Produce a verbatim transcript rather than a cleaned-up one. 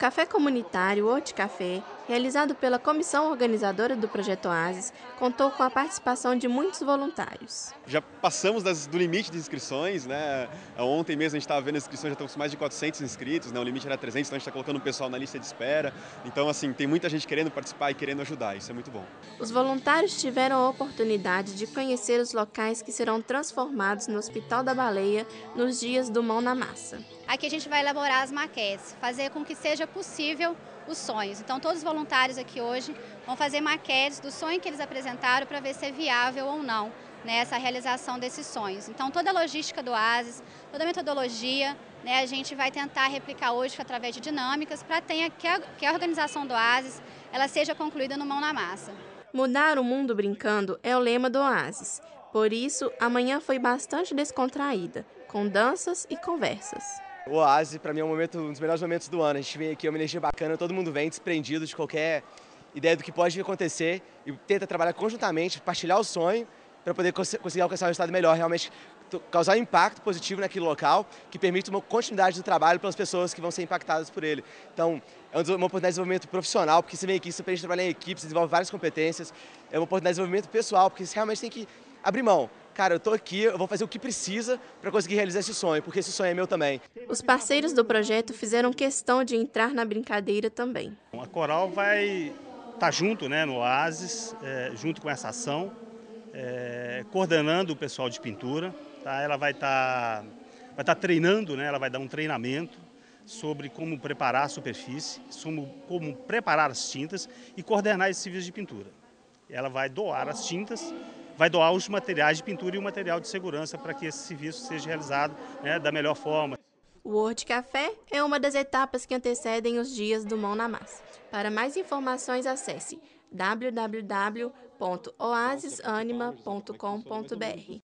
café comunitário Horticafé, realizado pela comissão organizadora do Projeto Oásis, contou com a participação de muitos voluntários. Já passamos das, do limite de inscrições, né? Ontem mesmo a gente estava vendo as inscrições, já estamos com mais de quatrocentos inscritos, né? O limite era trezentos, então a gente está colocando o pessoal na lista de espera. Então, assim, tem muita gente querendo participar e querendo ajudar, isso é muito bom. Os voluntários tiveram a oportunidade de conhecer os locais que serão transformados no Hospital da Baleia nos dias do Mão na Massa. Aqui a gente vai elaborar as maquetes, fazer com que seja possível os sonhos. Então todos os voluntários aqui hoje vão fazer maquetes do sonho que eles apresentaram para ver se é viável ou não, né, essa realização desses sonhos. Então toda a logística do Oásis, toda a metodologia, né, a gente vai tentar replicar hoje através de dinâmicas para que a, que a organização do Oásis ela seja concluída no Mão na Massa. Mudar o mundo brincando é o lema do Oásis. Por isso, a manhã foi bastante descontraída, com danças e conversas. O Oásis, para mim, é um, momento, um dos melhores momentos do ano. A gente vem aqui, é uma energia bacana, todo mundo vem desprendido de qualquer ideia do que pode acontecer e tenta trabalhar conjuntamente, partilhar o sonho para poder conseguir alcançar um resultado melhor, realmente causar um impacto positivo naquele local que permite uma continuidade do trabalho pelas pessoas que vão ser impactadas por ele. Então, é uma oportunidade de desenvolvimento profissional, porque você vem aqui, você aprende a trabalhar em equipe, você desenvolve várias competências. É uma oportunidade de desenvolvimento pessoal, porque você realmente tem que abrir mão. Cara, eu tô aqui, eu vou fazer o que precisa para conseguir realizar esse sonho, porque esse sonho é meu também. Os parceiros do projeto fizeram questão de entrar na brincadeira também. A Coral vai estar junto, né, no Oásis, é, junto com essa ação, é, coordenando o pessoal de pintura. Tá? Ela vai estar vai estar treinando, né, ela vai dar um treinamento sobre como preparar a superfície, como, como preparar as tintas e coordenar esses serviços de pintura. Ela vai doar as tintas, vai doar os materiais de pintura e o material de segurança para que esse serviço seja realizado, né, da melhor forma. O Horticafé é uma das etapas que antecedem os dias do Mão na Massa. Para mais informações, acesse w w w ponto oasisanima ponto com ponto b r.